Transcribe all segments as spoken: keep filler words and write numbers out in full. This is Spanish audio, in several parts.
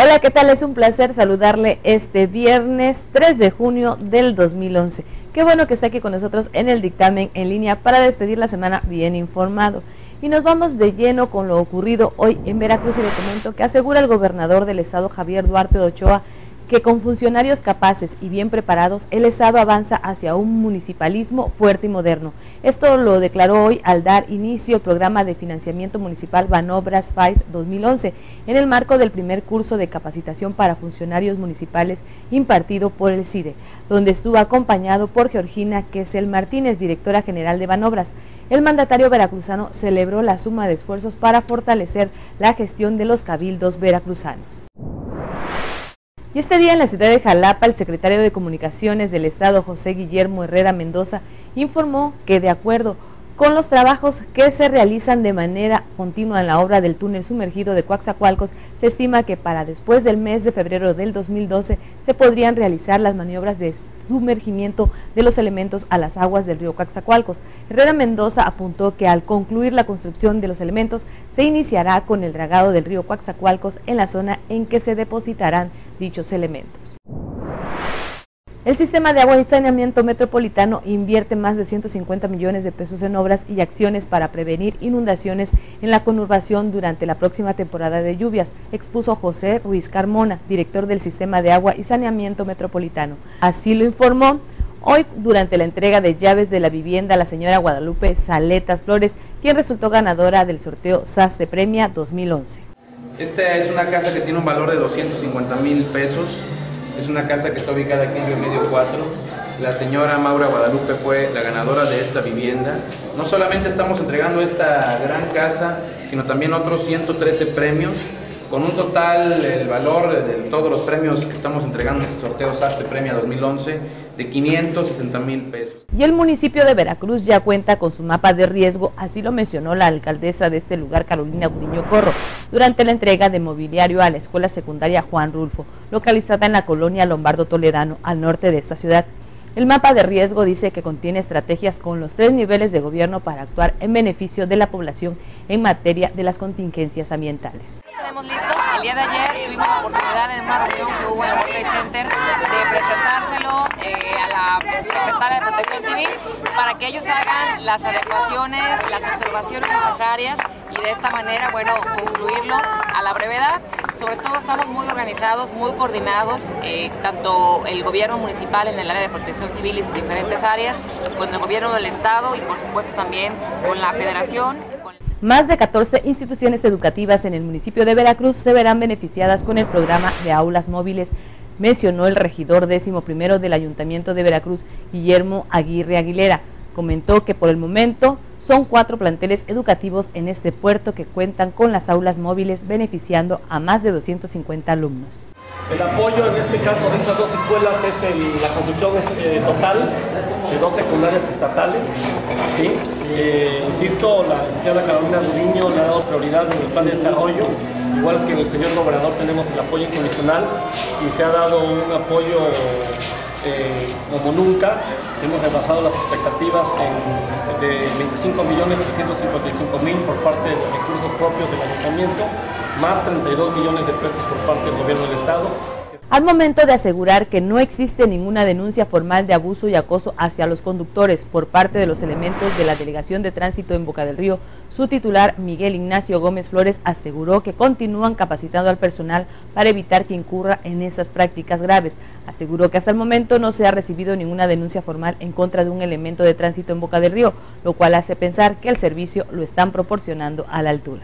Hola, ¿qué tal? Es un placer saludarle este viernes tres de junio del dos mil once. Qué bueno que está aquí con nosotros en el dictamen en línea para despedir la semana bien informado. Y nos vamos de lleno con lo ocurrido hoy en Veracruz y le comento que asegura el gobernador del estado, Javier Duarte de Ochoa, que con funcionarios capaces y bien preparados, el estado avanza hacia un municipalismo fuerte y moderno. Esto lo declaró hoy al dar inicio al programa de financiamiento municipal Banobras F A I S dos mil once, en el marco del primer curso de capacitación para funcionarios municipales impartido por el C I D E, donde estuvo acompañado por Georgina Quesel Martínez, directora general de Banobras. El mandatario veracruzano celebró la suma de esfuerzos para fortalecer la gestión de los cabildos veracruzanos. Y este día en la ciudad de Jalapa, el secretario de Comunicaciones del Estado, José Guillermo Herrera Mendoza, informó que de acuerdo con los trabajos que se realizan de manera continua en la obra del túnel sumergido de Coatzacoalcos, se estima que para después del mes de febrero del dos mil doce se podrían realizar las maniobras de sumergimiento de los elementos a las aguas del río Coatzacoalcos. Herrera Mendoza apuntó que al concluir la construcción de los elementos se iniciará con el dragado del río Coatzacoalcos en la zona en que se depositarán dichos elementos. El sistema de agua y saneamiento metropolitano invierte más de ciento cincuenta millones de pesos en obras y acciones para prevenir inundaciones en la conurbación durante la próxima temporada de lluvias, expuso José Ruiz Carmona, director del sistema de agua y saneamiento metropolitano. Así lo informó hoy durante la entrega de llaves de la vivienda a la señora Guadalupe Saletas Flores, quien resultó ganadora del sorteo S A S T Premia dos mil once. Esta es una casa que tiene un valor de doscientos cincuenta mil pesos. Es una casa que está ubicada aquí en Río Medio cuatro. La señora Maura Guadalupe fue la ganadora de esta vivienda. No solamente estamos entregando esta gran casa, sino también otros ciento trece premios, con un total, el valor de todos los premios que estamos entregando en este sorteo S A S T Premia dos mil once, de quinientos sesenta mil pesos. Y el municipio de Veracruz ya cuenta con su mapa de riesgo, así lo mencionó la alcaldesa de este lugar, Carolina Gudiño Corro, durante la entrega de mobiliario a la escuela secundaria Juan Rulfo, localizada en la colonia Lombardo Toledano, al norte de esta ciudad. El mapa de riesgo dice que contiene estrategias con los tres niveles de gobierno para actuar en beneficio de la población en materia de las contingencias ambientales. Tenemos listo. El día de ayer tuvimos la oportunidad en una reunión que hubo en el World Trade Center de presentárselo eh, a la secretaria de Protección Civil para que ellos hagan las adecuaciones, las observaciones necesarias y de esta manera, bueno, concluirlo a la brevedad. Sobre todo estamos muy organizados, muy coordinados, eh, tanto el gobierno municipal en el área de protección civil y sus diferentes áreas, con el gobierno del estado y por supuesto también con la federación. Con... Más de catorce instituciones educativas en el municipio de Veracruz se verán beneficiadas con el programa de aulas móviles, mencionó el regidor décimo primero del Ayuntamiento de Veracruz, Guillermo Aguirre Aguilera. Comentó que por el momento son cuatro planteles educativos en este puerto que cuentan con las aulas móviles, beneficiando a más de doscientos cincuenta alumnos. El apoyo en este caso de estas dos escuelas es el, la construcción eh, total de dos secundarias estatales. ¿Sí? Eh, insisto, la licenciada Carolina Gudiño le ha dado prioridad en el plan de desarrollo, igual que el señor gobernador tenemos el apoyo incondicional y se ha dado un apoyo eh, como nunca. Hemos rebasado las expectativas en, de veinticinco millones trescientos cincuenta y cinco mil por parte de los recursos propios del ayuntamiento, más treinta y dos millones de pesos por parte del gobierno del estado. Al momento de asegurar que no existe ninguna denuncia formal de abuso y acoso hacia los conductores por parte de los elementos de la Delegación de Tránsito en Boca del Río, su titular, Miguel Ignacio Gómez Flores, aseguró que continúan capacitando al personal para evitar que incurra en esas prácticas graves. Aseguró que hasta el momento no se ha recibido ninguna denuncia formal en contra de un elemento de tránsito en Boca del Río, lo cual hace pensar que el servicio lo están proporcionando a la altura.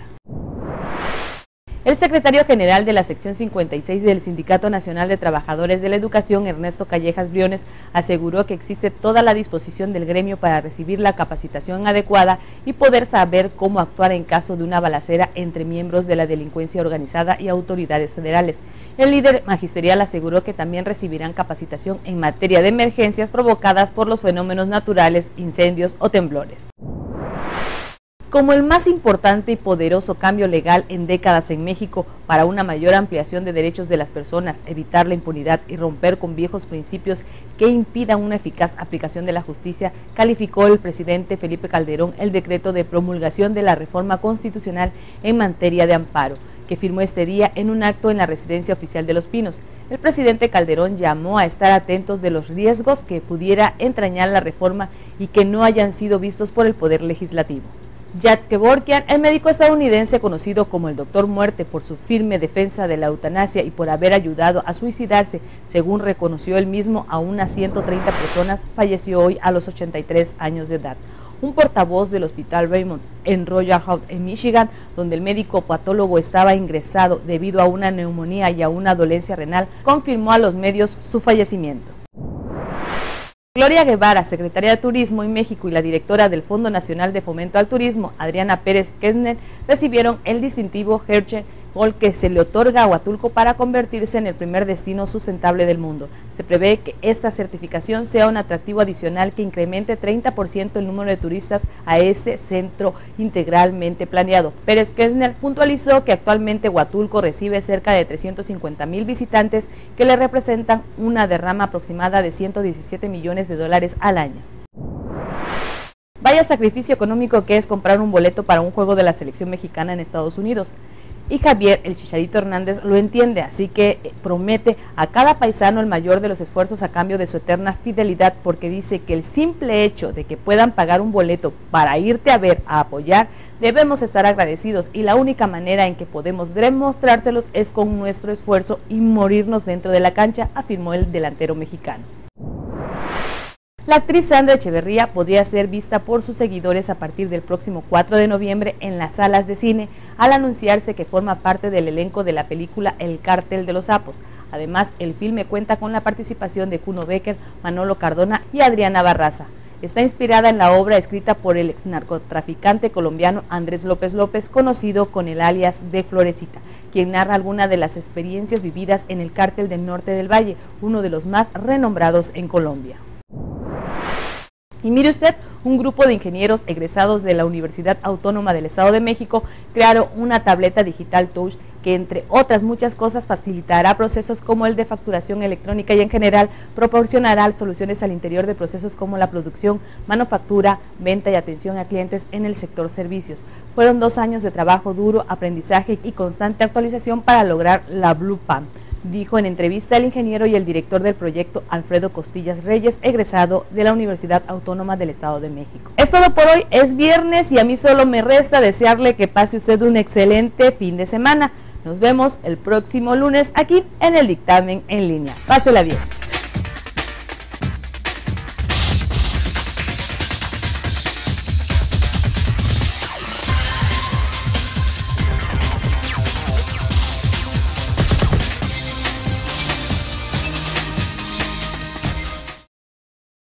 El secretario general de la sección cincuenta y seis del Sindicato Nacional de Trabajadores de la Educación, Ernesto Callejas Briones, aseguró que existe toda la disposición del gremio para recibir la capacitación adecuada y poder saber cómo actuar en caso de una balacera entre miembros de la delincuencia organizada y autoridades federales. El líder magisterial aseguró que también recibirán capacitación en materia de emergencias provocadas por los fenómenos naturales, incendios o temblores. Como el más importante y poderoso cambio legal en décadas en México para una mayor ampliación de derechos de las personas, evitar la impunidad y romper con viejos principios que impidan una eficaz aplicación de la justicia, calificó el presidente Felipe Calderón el decreto de promulgación de la reforma constitucional en materia de amparo, que firmó este día en un acto en la residencia oficial de Los Pinos. El presidente Calderón llamó a estar atentos de los riesgos que pudiera entrañar la reforma y que no hayan sido vistos por el Poder Legislativo. Jad Kevorkian, el médico estadounidense conocido como el Doctor Muerte por su firme defensa de la eutanasia y por haber ayudado a suicidarse, según reconoció él mismo a unas ciento treinta personas, falleció hoy a los ochenta y tres años de edad. Un portavoz del Hospital Raymond en Royal House en Michigan, donde el médico patólogo estaba ingresado debido a una neumonía y a una dolencia renal, confirmó a los medios su fallecimiento. Gloria Guevara, secretaria de Turismo en México, y la directora del Fondo Nacional de Fomento al Turismo, Adriana Pérez Kessner, recibieron el distintivo Herche Gold que se le otorga a Huatulco para convertirse en el primer destino sustentable del mundo. Se prevé que esta certificación sea un atractivo adicional que incremente treinta por ciento el número de turistas a ese centro integralmente planeado. Pérez Kessner puntualizó que actualmente Huatulco recibe cerca de trescientos cincuenta mil visitantes que le representan una derrama aproximada de ciento diecisiete millones de dólares al año. Vaya sacrificio económico que es comprar un boleto para un juego de la selección mexicana en Estados Unidos. Y Javier, el Chicharito Hernández, lo entiende, así que promete a cada paisano el mayor de los esfuerzos a cambio de su eterna fidelidad, porque dice que el simple hecho de que puedan pagar un boleto para irte a ver, a apoyar, debemos estar agradecidos, y la única manera en que podemos demostrárselos es con nuestro esfuerzo y morirnos dentro de la cancha, afirmó el delantero mexicano. La actriz Sandra Echeverría podría ser vista por sus seguidores a partir del próximo cuatro de noviembre en las salas de cine, al anunciarse que forma parte del elenco de la película El Cártel de los Sapos. Además, el filme cuenta con la participación de Kuno Becker, Manolo Cardona y Adriana Barraza. Está inspirada en la obra escrita por el exnarcotraficante colombiano Andrés López López, conocido con el alias de Florecita, quien narra algunas de las experiencias vividas en el Cártel del Norte del Valle, uno de los más renombrados en Colombia. Y mire usted, un grupo de ingenieros egresados de la Universidad Autónoma del Estado de México crearon una tableta digital touch que, entre otras muchas cosas, facilitará procesos como el de facturación electrónica y en general proporcionará soluciones al interior de procesos como la producción, manufactura, venta y atención a clientes en el sector servicios. Fueron dos años de trabajo duro, aprendizaje y constante actualización para lograr la Blue Pan, dijo en entrevista el ingeniero y el director del proyecto Alfredo Costillas Reyes, egresado de la Universidad Autónoma del Estado de México. Es todo por hoy, es viernes y a mí solo me resta desearle que pase usted un excelente fin de semana. Nos vemos el próximo lunes aquí en el Dictamen en Línea. Pásela bien.